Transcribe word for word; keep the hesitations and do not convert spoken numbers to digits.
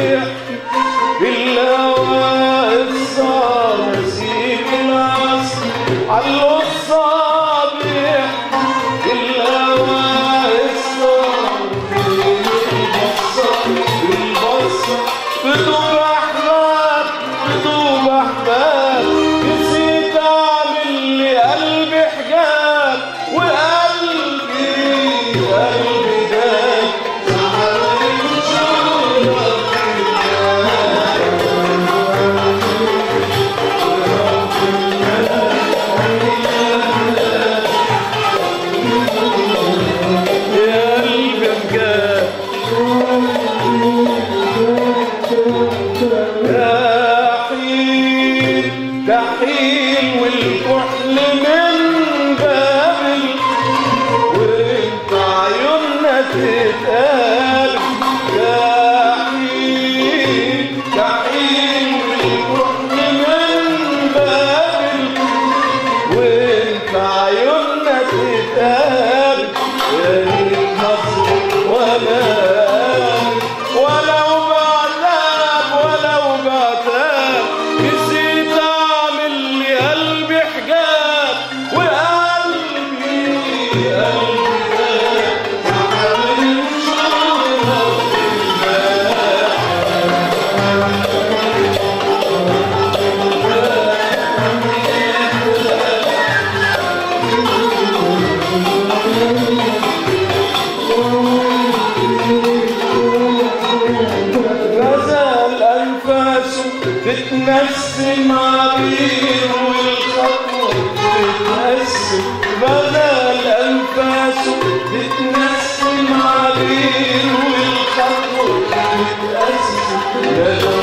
بيحكي بالهوى الصار نسيم العصر عالقصة بيحكي بالهوى الصار بالبصر بدون أحباب بدون أحباب نسيت أعمل لي قلبي حجاب وقلبي قلبي داب دحيل والكحل من بابل وانت عيوننا تتقابل دحيل دحيل والكحل من بابل وانت عيوننا تتقابل يا ريت نصر ولا ولو بعتاب ولو بعتاب نسيت اعمل لي قلبي حجاب وقلبي قلبي تعالي نشوفها غزال أنفاسه بتنسم عبير والخطوة بتنسم غزال أنفاسه بتنسم عبير والخطوة بتنسم